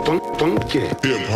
funky. Hip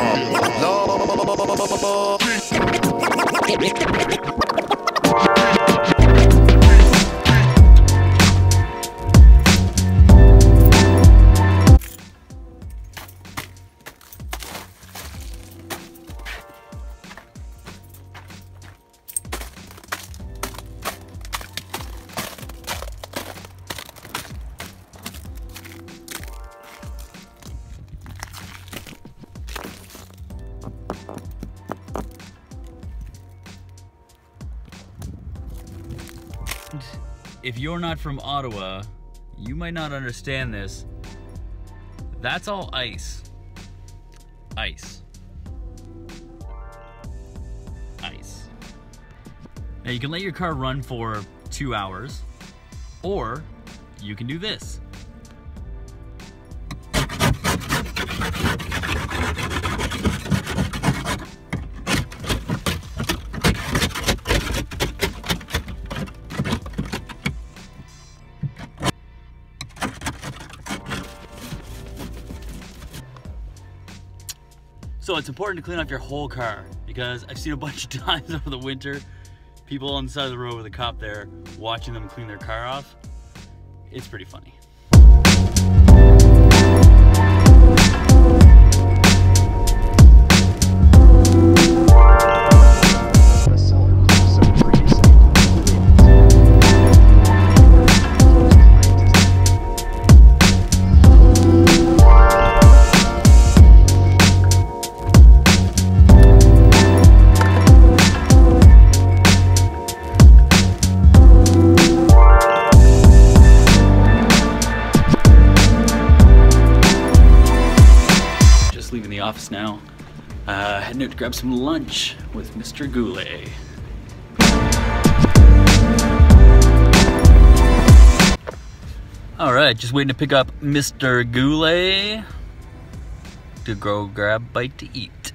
If you're not from Ottawa, you might not understand this. That's all ice. Ice. Ice. Now you can let your car run for 2 hours, or you can do this. So it's important to clean off your whole car, because I've seen a bunch of times over the winter, people on the side of the road with a cop there watching them clean their car off. It's pretty funny. Leaving the office now. Heading out to grab some lunch with Mr. Goulet. Alright, just waiting to pick up Mr. Goulet to go grab a bite to eat.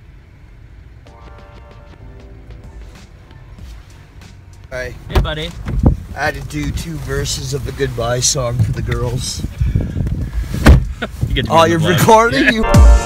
Hi. Hey buddy. I had to do 2 verses of the goodbye song for the girls. You get to be oh, in the you're vlog. recording? You